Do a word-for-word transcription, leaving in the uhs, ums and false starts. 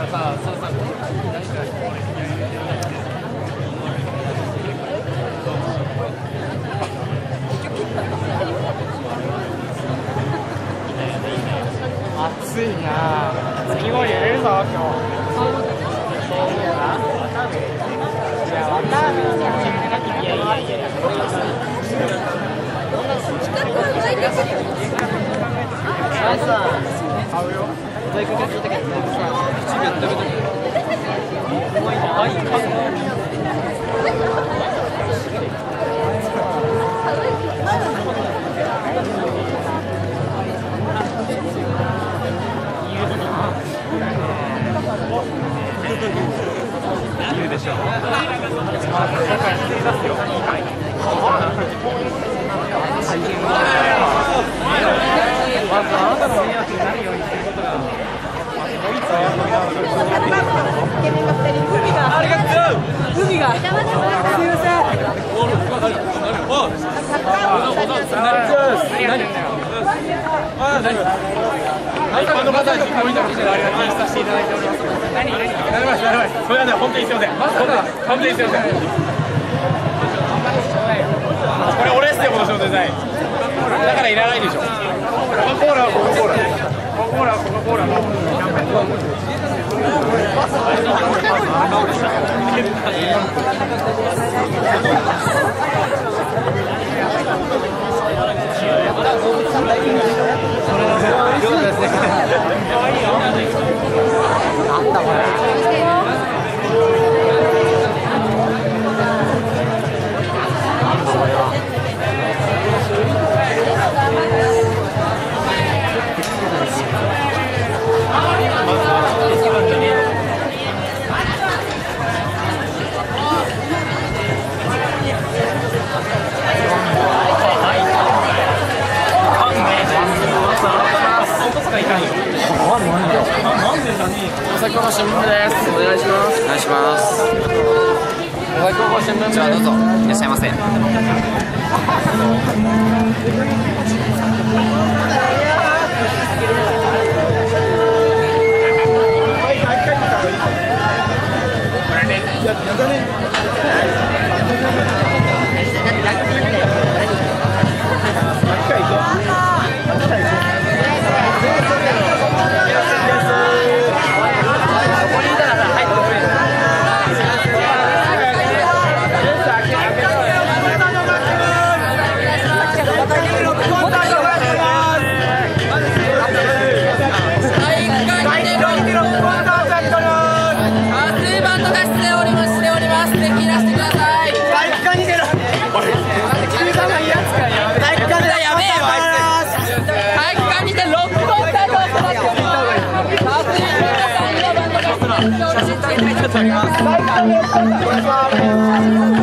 暑いな。次も入れるぞ今日。いや、わかんない。いやいやいやいや。買うよ。大学聞いたけどね。口が食べたけど。うまいな。いいか。言うでしょう。だから失礼出すよ。大変だ。まずあなたの迷惑になるようにすることが。ありがとう。海が。すみません。一般の方にコメントをさせていただいております。何何？なりました、なりました。それはね、本当にすみません。まさか、本当にすみません。これ俺ですよ、この仕事デザイン。だからいらないでしょ。コカ・コーラはコカ・コーラ。コカ・コーラはコカ・コーラのキャンペーン。なんだこれ。大阪の新聞です。お願いします。 お願いします。 大阪の新聞です。 じゃあどうぞいらっしゃいませ。写真撮ります。